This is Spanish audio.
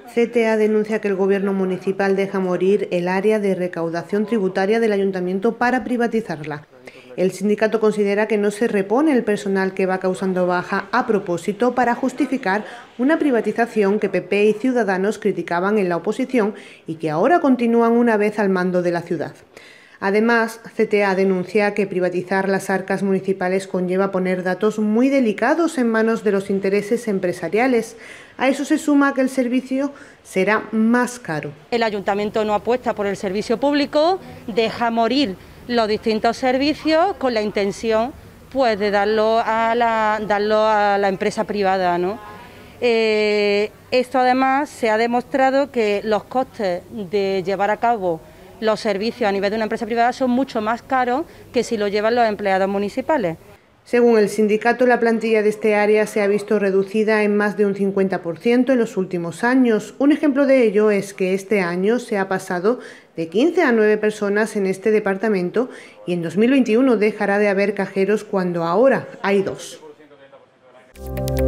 CTA denuncia que el Gobierno municipal deja morir el área de recaudación tributaria del Ayuntamiento para privatizarla. El sindicato considera que no se repone el personal que va causando baja a propósito para justificar una privatización que PP y Ciudadanos criticaban en la oposición y que ahora continúan una vez al mando de la ciudad. Además, CTA denuncia que privatizar las arcas municipales conlleva poner datos muy delicados en manos de los intereses empresariales. A eso se suma que el servicio será más caro. El ayuntamiento no apuesta por el servicio público, deja morir los distintos servicios con la intención pues, de darlo a la empresa privada, ¿no? Esto además se ha demostrado que los costes de llevar a cabo los servicios a nivel de una empresa privada son mucho más caros que si lo llevan los empleados municipales. Según el sindicato, la plantilla de este área se ha visto reducida en más de un 50% en los últimos años. Un ejemplo de ello es que este año se ha pasado de 15 a 9 personas en este departamento y en 2021 dejará de haber cajeros cuando ahora hay 2.